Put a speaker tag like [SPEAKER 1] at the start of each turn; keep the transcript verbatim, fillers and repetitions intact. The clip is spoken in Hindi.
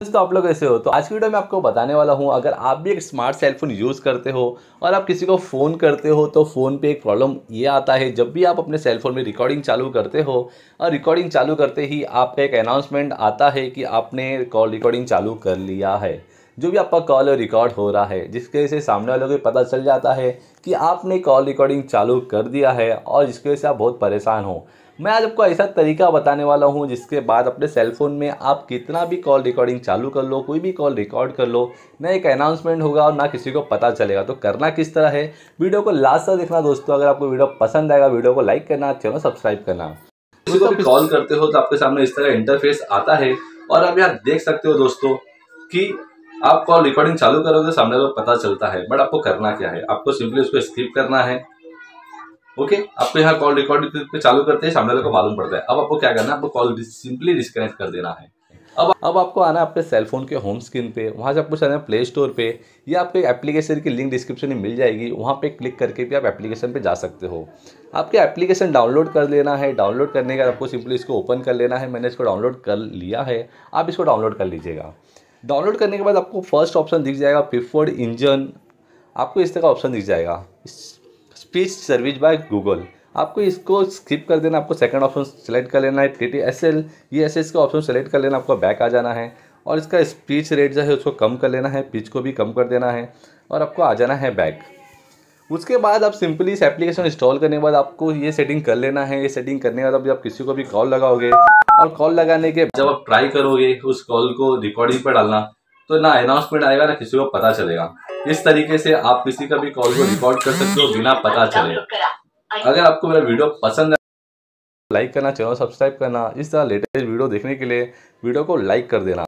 [SPEAKER 1] तो आप लोग कैसे हो। तो आज की वीडियो में आपको बताने वाला हूं, अगर आप भी एक स्मार्ट सेलफोन यूज़ करते हो और आप किसी को फ़ोन करते हो तो फ़ोन पे एक प्रॉब्लम ये आता है। जब भी आप अपने सेलफोन में रिकॉर्डिंग चालू करते हो और रिकॉर्डिंग चालू करते ही आपका एक अनाउंसमेंट आता है कि आपने कॉल रिकॉर्डिंग चालू कर लिया है। जो भी आपका कॉल रिकॉर्ड हो रहा है, जिसकी वजह से सामने वालों को पता चल जाता है कि आपने कॉल रिकॉर्डिंग चालू कर दिया है और जिसकी वजह से आप बहुत परेशान हो। मैं आज आपको ऐसा तरीका बताने वाला हूं जिसके बाद अपने सेलफोन में आप कितना भी कॉल रिकॉर्डिंग चालू कर लो, कोई भी कॉल रिकॉर्ड कर लो, ना एक अनाउंसमेंट होगा और ना किसी को पता चलेगा। तो करना किस तरह है, वीडियो को लास्ट तक देखना दोस्तों। अगर आपको वीडियो पसंद आएगा, वीडियो को लाइक करना, चैनल सब्सक्राइब करना। किसी को भी कॉल करते हो तो आपके सामने इस तरह इंटरफेस आता है और आप यहाँ देख सकते हो दोस्तों कि आप कॉल रिकॉर्डिंग चालू करोगे तो सामने को पता चलता है। बट आपको करना क्या है, आपको सिंपली उसको स्किप करना है। Okay okay? आपको यहाँ कॉल रिकॉर्ड पे चालू करते हैं, सामने वाले को मालूम पड़ता है। अब आपको क्या करना है, आपको कॉल सिंपली डिस्कनेक्ट कर देना है। अब अब आपको आना है अपने सेलफोन के होम स्क्रीन पे, वहाँ से आपको जाना है प्ले स्टोर पे, या आपको एक एप्लीकेशन की लिंक डिस्क्रिप्शन में मिल जाएगी, वहाँ पे क्लिक करके भी आप एप्लीकेशन पे जा सकते हो। आपके एप्लीकेशन डाउनलोड कर लेना है। डाउनलोड करने के बाद आपको सिंपली इसको ओपन कर लेना है। मैंने इसको डाउनलोड कर लिया है, आप इसको डाउनलोड कर लीजिएगा। डाउनलोड करने के बाद आपको फर्स्ट ऑप्शन दिख जाएगा प्रीफर्ड इंजन। आपको इस तरह का ऑप्शन दिख जाएगा स्पीच सर्विस बाय गूगल। आपको इसको स्किप कर देना। आपको सेकंड ऑप्शन सेलेक्ट कर लेना है टी टी एस एल। ये एस एस का ऑप्शन सेलेक्ट कर लेना, आपको बैक आ जाना है और इसका स्पीच रेट जो है उसको कम कर लेना है, पिच को भी कम कर देना है और आपको आ जाना है बैक। उसके बाद आप सिंपली इस एप्लीकेशन इंस्टॉल करने के बाद आपको ये सेटिंग कर लेना है। ये सेटिंग करने के बाद आप किसी को भी कॉल लगाओगे और कॉल लगाने के जब आप ट्राई करोगे उस कॉल को रिकॉर्डिंग पर डालना, तो ना अनाउंसमेंट आएगा ना किसी को पता चलेगा। इस तरीके से आप किसी का भी कॉल को रिकॉर्ड कर सकते हो बिना पता चले। अगर आपको मेरा वीडियो पसंद है, लाइक करना, चैनल सब्सक्राइब करना। इस तरह लेटेस्ट वीडियो देखने के लिए वीडियो को लाइक कर देना।